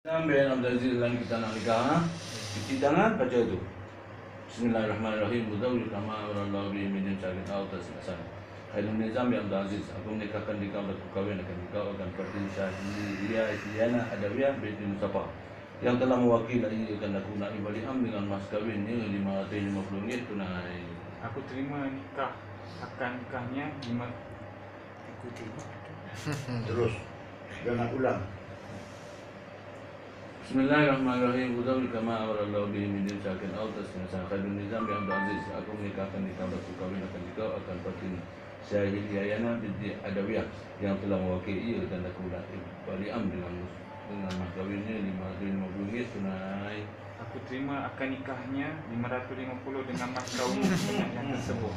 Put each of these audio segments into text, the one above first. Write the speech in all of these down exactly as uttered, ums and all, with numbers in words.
Sampai Abdul Aziz dalam kita nak nikah, cuci tangan baca itu. Bismillahirrahmanirrahim. Mudawwir kama warallahu bihi min syarri al-atas asan. Khairun nizam ya Abdul Aziz. Aku menikahkan dikau dan kawin akan dikau akan Fatin Syahriya Isyana Adawiyah binti Mustafa yang telah mewakili akan aku nak ibaliam dengan mas kawinnya lima ratus lima puluh ringgit tunai. Aku terima nikah akan nikahnya lima. Aku terima. Terus jangan ulang. Bismillahirrahmanirrahim. Mudawwir kama warallahu bihi min syarri al-atas asan. Khairun nizam ya Abdul Aziz. Aku menikahkan dikau dan aku kawin akan dikau akan Fatin Syahriya binti Adawiyah yang telah mewakili dan aku nak ibaliam dengan dengan mas kawinnya lima ratus lima puluh ringgit tunai. Aku terima akan nikahnya lima ratus lima puluh dengan mas kawin yang tersebut.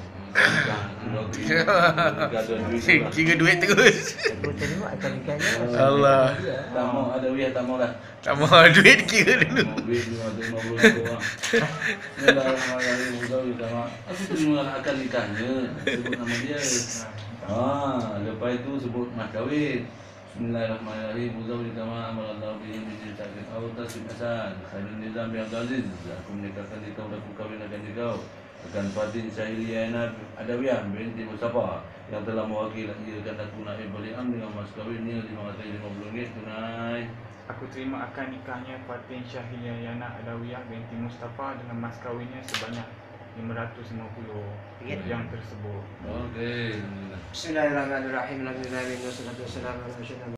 Kira duit terus. Aku terima akan nikahnya. Allah. Tak mau ada wiyah, tak mau lah. Tak mahu duit kira dulu. Mau duit lima ratus lima puluh ringgit orang. Bismillahirrahmanirrahim. Mudawwir kama. Aku terima akan nikahnya. Sebut nama dia. Ah, lepas itu sebut mas kawin. Bismillahirrahmanirrahim. Mudawwir kama amarallahu bihi min syarri al-atas asan. Khairun nizam ya Abdul Aziz. Aku menikahkan dikau dan aku kawin akan dikau akan Fatin Syahriya Adawiyah binti Mustafa yang telah mewakili akan aku nak ibaliam dengan mas kawinnya lima ratus lima puluh ringgit tunai. Aku terima akan nikahnya Fatin Syahriya Adawiyah binti Mustafa dengan mas kawinnya sebanyak lima ratus lima puluh yang tersebut. Okey. Bismillahirrahmanirrahim. Alhamdulillah wassalatu wassalamu ala rasulillah.